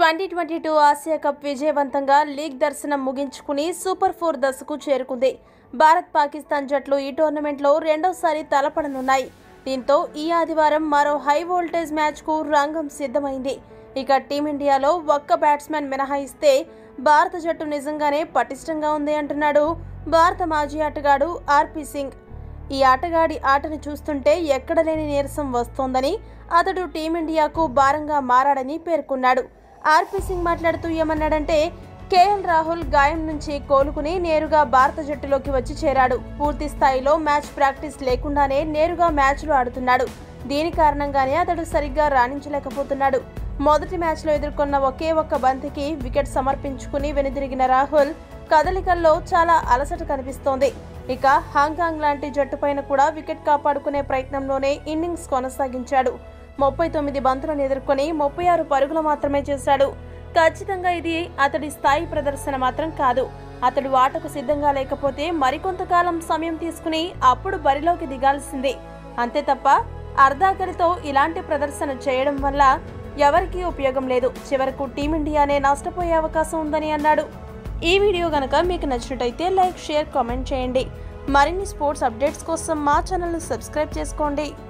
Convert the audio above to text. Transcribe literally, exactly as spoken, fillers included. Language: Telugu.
Twenty twenty two Asia cup విజయవంతంగా లీగ్ దర్శనం ముగించుకుని సూపర్ ఫోర్ దశకు చేరుకుంది. భారత్ పాకిస్తాన్ జట్లు ఈ టోర్నమెంట్లో రెండోసారి తలపడనున్నాయి. దీంతో ఈ ఆదివారం మరో హై వోల్టేజ్ మ్యాచ్కు రంగం సిద్ధమైంది. ఇక టీమిండియాలో ఒక్క బ్యాట్స్మెన్ మినహాయిస్తే భారత జట్టు నిజంగానే పటిష్టంగా ఉంది అంటున్నాడు భారత మాజీ ఆటగాడు ఆర్పీ సింగ్. ఈ ఆటగాడి ఆటను చూస్తుంటే ఎక్కడలేని నీరసం వస్తోందని, అతడు టీమిండియాకు భారంగా మారాడని పేర్కొన్నాడు. ఆర్పీ సింగ్ మాట్లాడుతూ ఏమన్నాడంటే, కేఎల్ రాహుల్ గాయం నుంచి కోలుకుని నేరుగా భారత జట్టులోకి వచ్చి చేరాడు. పూర్తి స్థాయిలో మ్యాచ్ ప్రాక్టీస్ లేకుండానే నేరుగా మ్యాచ్లు ఆడుతున్నాడు. దీని కారణంగానే అతడు సరిగ్గా రాణించలేకపోతున్నాడు. మొదటి మ్యాచ్లో ఎదుర్కొన్న ఒకే ఒక్క బంతికి వికెట్ సమర్పించుకుని వెనుదిరిగిన రాహుల్ కదలికల్లో చాలా అలసట కనిపిస్తోంది. ఇక హాంకాంగ్ లాంటి జట్టుపైన కూడా వికెట్ కాపాడుకునే ప్రయత్నంలోనే ఇన్నింగ్స్ కొనసాగించాడు. ముప్పై తొమ్మిది బంతులను ఎదుర్కొని ముప్పై ఆరు పరుగులు మాత్రమే చేశాడు. ఖచ్చితంగా ఇది అతడి స్థాయి ప్రదర్శన మాత్రం కాదు. అతడు ఆటకు సిద్ధంగా లేకపోతే మరికొంతకాలం సమయం తీసుకుని అప్పుడు బరిలోకి దిగాల్సిందే. అంతే తప్ప అర్ధాకలితో ఇలాంటి ప్రదర్శన చేయడం వల్ల ఎవరికీ ఉపయోగం లేదు. చివరకు టీమిండియానే నష్టపోయే అవకాశం ఉందని అన్నాడు. ఈ వీడియో గనక మీకు నచ్చినట్టయితే లైక్, షేర్, కామెంట్ చేయండి. మరిన్ని స్పోర్ట్స్ అప్డేట్స్ కోసం మా ఛానల్ని సబ్స్క్రైబ్ చేసుకోండి.